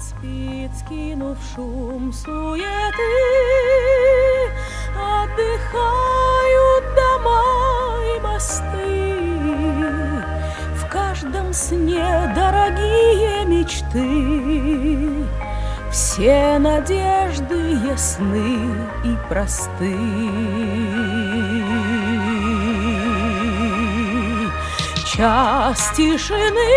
спит, скинув шум суеты, отдыхают дома и мосты. В каждом сне дорогие мечты, все надежды ясны и просты. Час тишины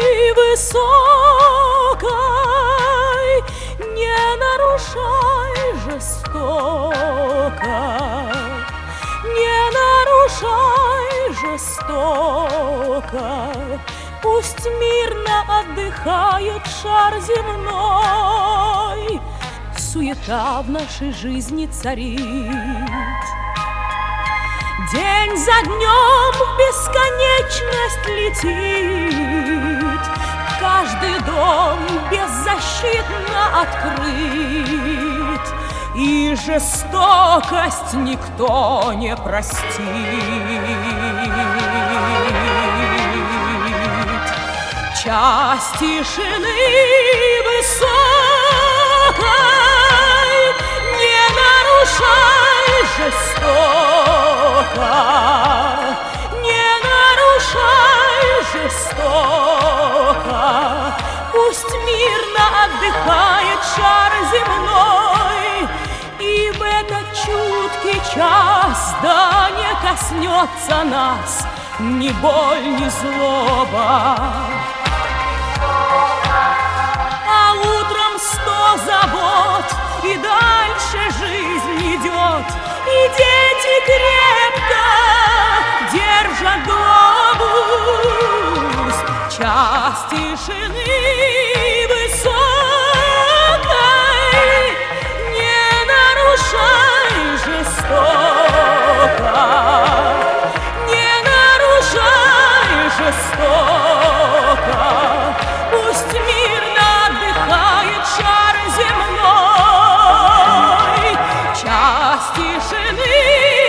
высокой не нарушай жестоко, не нарушай жестоко. Пусть мирно отдыхает шар земной, суета в нашей жизни царит. День за днем в бесконечность летит, каждый дом беззащитно открыт, и жестокость никто не простит. Час тишины высокой не нарушай жестоко, не нарушай жестоко. Пусть мирно отдыхает шар земной, и в этот чуткий час да не коснется нас ни боль, ни злоба. А утром 100 забот, и дальше жизнь идет, и дети крепко держат глобус. Час тишины высокой не нарушай жестоко, не нарушай жестоко. Пусть мирно отдыхает шар земной. Час тишины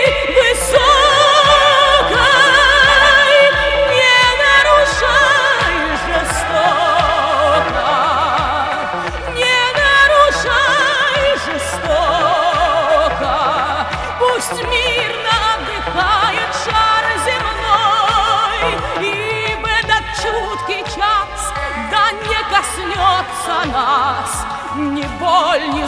высокой не нарушай жестоко, не нарушай жестоко. Пусть мирно отдыхает шар земной, и в этот чуткий час да не коснется нас ни боль, ни